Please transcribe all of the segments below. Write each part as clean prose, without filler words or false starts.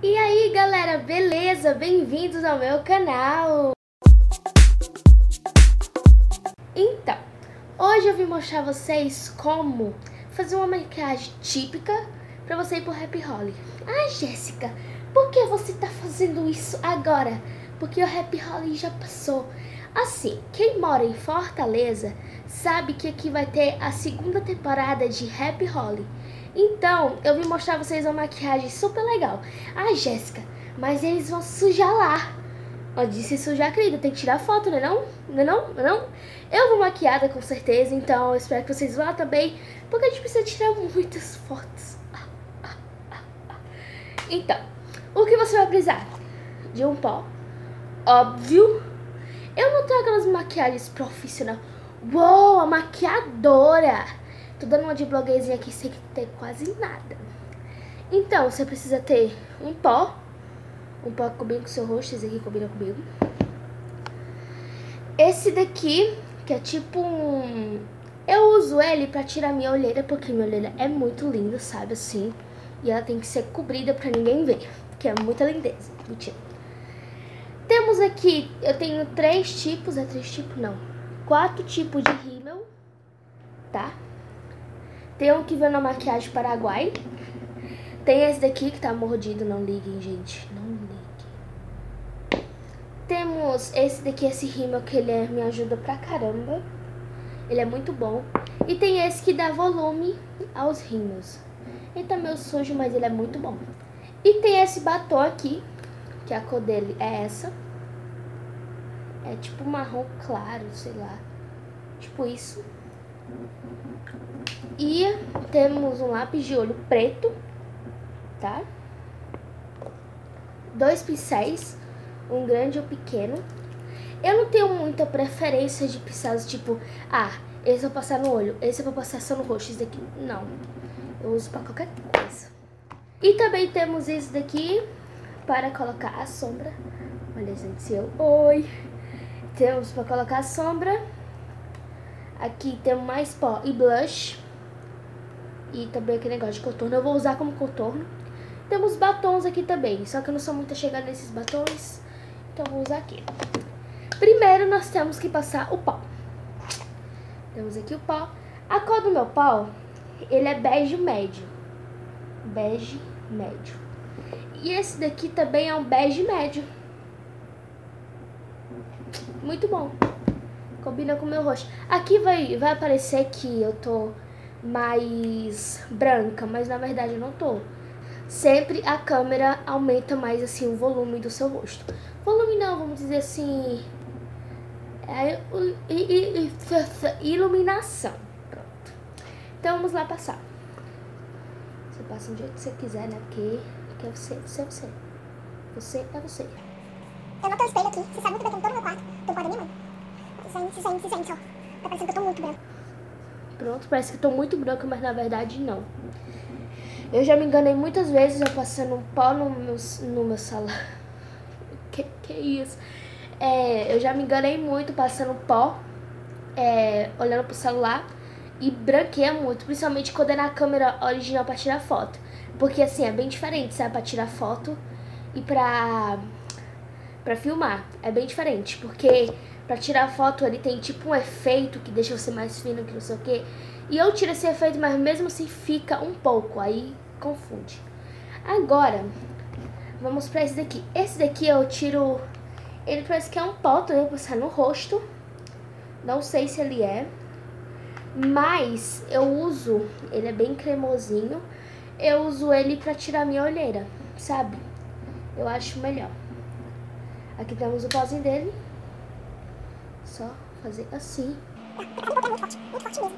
E aí galera, beleza? Bem-vindos ao meu canal! Então, hoje eu vim mostrar a vocês como fazer uma maquiagem típica pra você ir pro Happy Holi. Ai, Jéssica, por que você tá fazendo isso agora? Porque o Happy Holi já passou. Assim, quem mora em Fortaleza sabe que aqui vai ter a segunda temporada de Happy Holi. Então, eu vim mostrar a vocês uma maquiagem super legal. Ai, Jéssica, mas eles vão sujar lá. Eu disse sujar, querida, tem que tirar foto, né não? Não? Eu vou maquiada com certeza, então eu espero que vocês vão lá também, porque a gente precisa tirar muitas fotos. Então, o que você vai precisar? De um pó, óbvio. Eu não tenho aquelas maquiagens profissionais. Uou, a maquiadora! Tô dando uma de blogueirinha aqui sem ter quase nada. Então, você precisa ter um pó que combina com o seu rosto, esse aqui combina comigo. Esse daqui, que é tipo um... Eu uso ele pra tirar minha olheira, porque minha olheira é muito linda, sabe, assim. E ela tem que ser cobrida pra ninguém ver, que é muita lindeza. Mentira. Temos aqui, eu tenho 4 tipos de rímel, tá? Tem um que vem na maquiagem Paraguai. Tem esse daqui que tá mordido, não liguem, gente, não liguem. Temos esse daqui, esse rímel, que ele me ajuda pra caramba. Ele é muito bom. E tem esse que dá volume aos rímels. Ele tá meio sujo, mas ele é muito bom. E tem esse batom aqui, que a cor dele é essa. É tipo marrom claro, sei lá. Tipo isso. E temos um lápis de olho preto, tá? 2 pincéis, um grande e um pequeno. Eu não tenho muita preferência de pincéis, tipo, esse eu vou passar no olho, esse eu vou passar só no rosto, esse daqui não. Eu uso pra qualquer coisa. E também temos esse daqui para colocar a sombra. Olha, gente, oi. Temos para colocar a sombra. Aqui temos mais pó e blush. E também aquele negócio de contorno, eu vou usar como contorno. Temos batons aqui também, só que eu não sou muito chegada nesses batons, então eu vou usar aqui. Primeiro nós temos que passar o pó. Temos aqui o pó. A cor do meu pó, ele é bege médio. Bege médio. E esse daqui também é um bege médio. Muito bom. Combina com o meu rosto. Aqui vai aparecer que eu tô mais branca, mas na verdade eu não tô. Sempre a câmera aumenta mais assim o volume do seu rosto. Volume não, vamos dizer assim, iluminação. Pronto. Então vamos lá passar. Você passa do jeito que você quiser, né? Porque é você. Você é você. Eu não tenho espelho aqui, você sabe muito bem que eu tô no meu quarto, tô no quarto da minha mãe. Gente, ó. Tá parecendo que eu tô muito branca. Pronto, parece que eu tô muito branca, mas na verdade não. Eu já me enganei muitas vezes, eu passando um pó no meu salão. Que isso? Eu já me enganei muito passando pó, olhando pro celular, e branqueia muito, principalmente quando é na câmera original pra tirar foto. Porque assim, é bem diferente, sabe? Pra tirar foto e pra filmar. É bem diferente, porque pra tirar foto ele tem tipo um efeito que deixa você mais fino, que não sei o que. E eu tiro esse efeito, mas mesmo assim fica um pouco, aí confunde. Agora, vamos pra esse daqui. Esse daqui eu tiro, ele parece que é um pó, eu vou passar no rosto. Não sei se ele é, mas eu uso, ele é bem cremosinho. Eu uso ele pra tirar minha olheira, sabe? Eu acho melhor. Aqui temos o pozinho dele. Só fazer assim. Muito forte mesmo.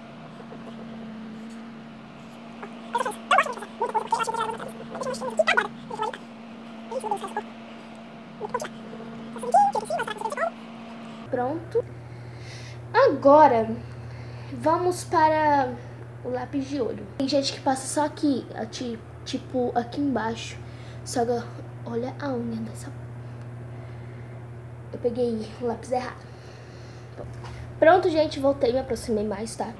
Pronto. Agora, vamos para o lápis de olho. Tem gente que passa só aqui, tipo aqui embaixo. Só que olha a unha dessa. Eu peguei o lápis errado. Pronto, gente, voltei, me aproximei mais, tá?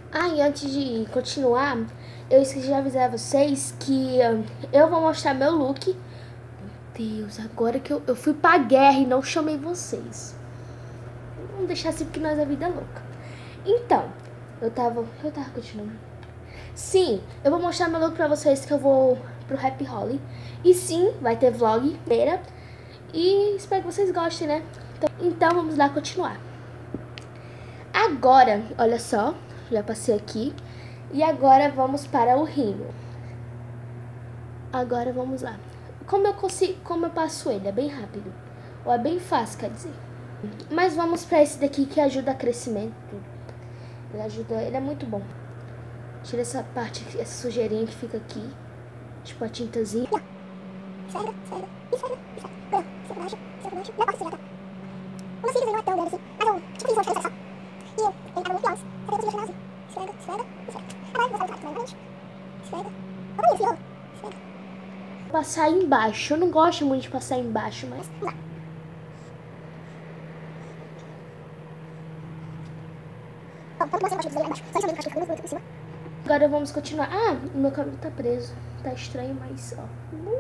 Ah, e antes de continuar, eu esqueci de avisar vocês que eu vou mostrar meu look. Meu Deus, agora que eu fui pra guerra e não chamei vocês. Vamos deixar assim porque nós a vida é louca. Então, eu tava continuando. Sim, eu vou mostrar meu look pra vocês que eu vou pro Happy Holly. E sim, vai ter vlog inteira. E espero que vocês gostem, né? Então vamos lá continuar. Agora, olha só, já passei aqui. E agora vamos para o rímel. Agora vamos lá. Como eu passo ele? É bem rápido. Ou é bem fácil, quer dizer. Mas vamos para esse daqui que ajuda a crescimento. Ele é muito bom. Tira essa parte, essa sujeirinha que fica aqui. Tipo a tintazinha. Esfrega. Não posso sujar, tá? Umas cílios não é tão grande assim. Mas eu, tipo, fiz uma diferença só. E ele tava muito piores. Só que eu consegui finalzinho. Esfrega. Agora eu vou usar o também, esfrega. Olha esse rolo. Esfrega. Passar embaixo. Eu não gosto muito de passar embaixo, mas... Vamos lá. Bom, tanto você embaixo, lá embaixo. Só isso mesmo, acho que muito em cima. Agora vamos continuar. Ah, meu cabelo tá preso. Tá estranho, mas ó.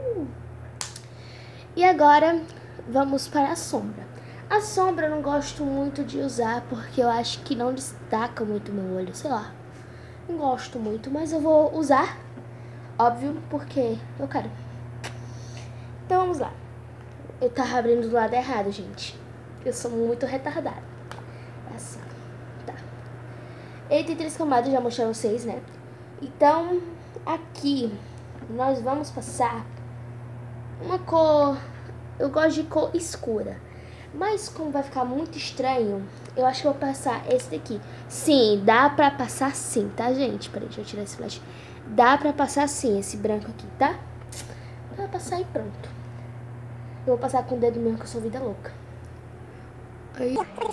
E agora vamos para a sombra. A sombra eu não gosto muito de usar porque eu acho que não destaca muito meu olho, sei lá. Não gosto muito, mas eu vou usar, óbvio, porque eu quero. Então vamos lá. Eu tava abrindo do lado errado, gente. Eu sou muito retardada. Assim, tá. Ele tem 3 camadas, já mostrei a vocês, né? Então, aqui nós vamos passar uma cor... Eu gosto de cor escura. Mas como vai ficar muito estranho, eu acho que eu vou passar esse daqui. Sim, dá pra passar sim, tá, gente? Peraí, deixa eu tirar esse flash. Dá pra passar sim, esse branco aqui, tá? Dá pra passar e pronto. Eu vou passar com o dedo mesmo, que eu sou vida louca. Aí...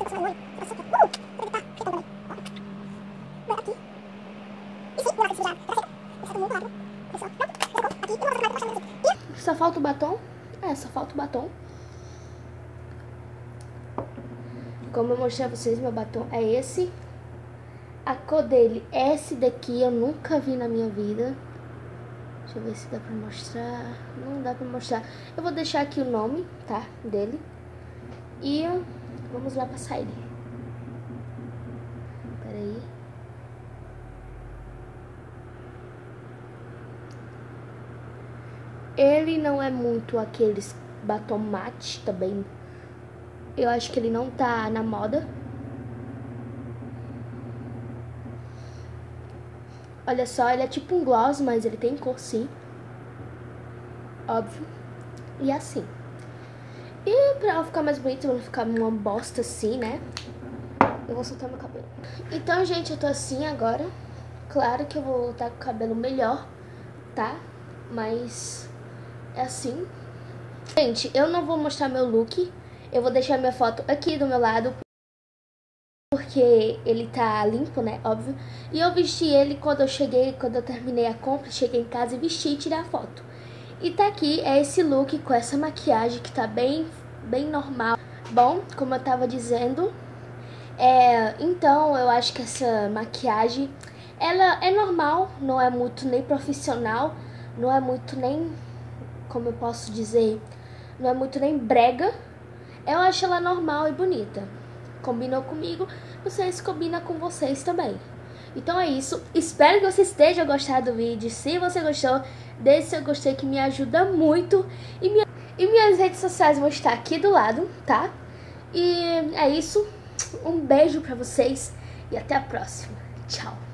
Só falta o batom? É, só falta o batom. Como eu mostrei a vocês, meu batom é esse. A cor dele é esse daqui, eu nunca vi na minha vida. Deixa eu ver se dá pra mostrar. Não dá pra mostrar. Eu vou deixar aqui o nome, tá? Dele. E vamos lá passar ele. Peraí. Ele não é muito aqueles batom mate também. Eu acho que ele não tá na moda. Olha só, ele é tipo um gloss, mas ele tem cor sim. Óbvio. E assim. E pra ela ficar mais bonita, não ficar uma bosta assim, né? Eu vou soltar meu cabelo. Então, gente, eu tô assim agora. Claro que eu vou estar com o cabelo melhor, tá? Mas é assim. Gente, eu não vou mostrar meu look. Eu vou deixar minha foto aqui do meu lado, porque ele tá limpo, né? Óbvio. E eu vesti ele quando eu terminei a compra, cheguei em casa e vesti e tirei a foto. E tá aqui, é esse look com essa maquiagem que tá bem normal. Bom, como eu tava dizendo, então eu acho que essa maquiagem, ela é normal, não é muito nem profissional, não é muito nem, como eu posso dizer, não é muito nem brega. Eu acho ela normal e bonita. Combinou comigo, vocês combinam com vocês também. Então é isso. Espero que vocês tenham gostado do vídeo. Se você gostou, deixe seu gostei que me ajuda muito. E minhas redes sociais vão estar aqui do lado, tá? E é isso. Um beijo pra vocês e até a próxima. Tchau.